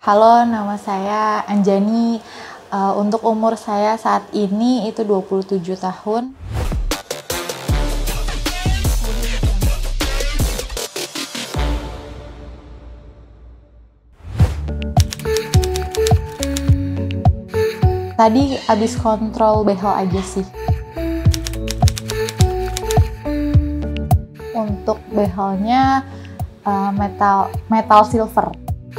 Halo, nama saya Anjani. Untuk umur saya saat ini itu 27 tahun. Tadi habis kontrol behel aja sih. Untuk behelnya metal silver.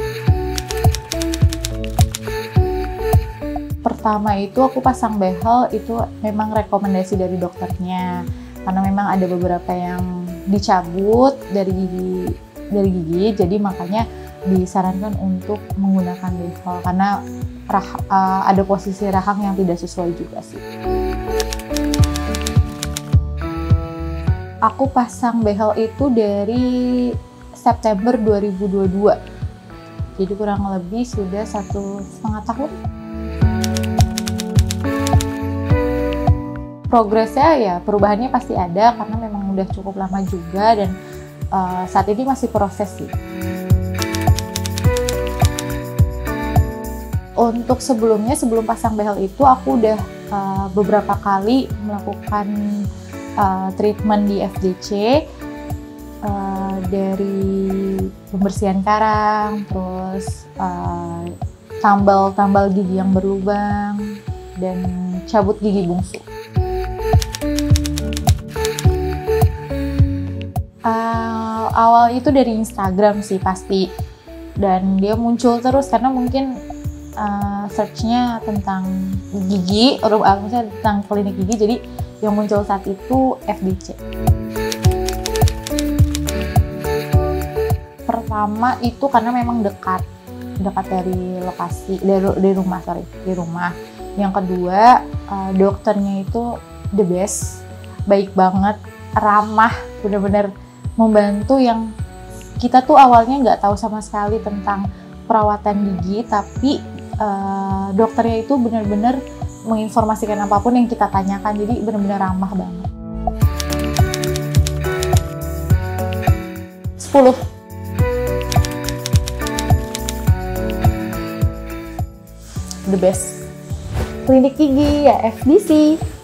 Pertama itu aku pasang behel itu memang rekomendasi dari dokternya, karena memang ada beberapa yang dicabut dari gigi, jadi makanya disarankan untuk menggunakan behel karena ada posisi rahang yang tidak sesuai juga sih. Aku pasang behel itu dari September 2022, jadi kurang lebih sudah 1,5 tahun. Progresnya ya perubahannya pasti ada karena memang udah cukup lama juga dan saat ini masih proses sih. Untuk sebelum pasang behel itu aku udah beberapa kali melakukan treatment di FDC, dari pembersihan karang, terus tambal gigi yang berlubang, dan cabut gigi bungsu. Awal itu dari Instagram sih pasti, dan dia muncul terus karena mungkin search-nya tentang gigi, misalnya tentang klinik gigi, jadi yang muncul saat itu FDC. Pertama itu karena memang dekat dari lokasi, dari rumah. Yang kedua, dokternya itu the best, baik banget, ramah, bener-bener membantu yang kita tuh awalnya nggak tahu sama sekali tentang perawatan gigi, tapi dokternya itu bener-bener menginformasikan apapun yang kita tanyakan, jadi bener-bener ramah banget. 10. The best. Klinik gigi ya FDC.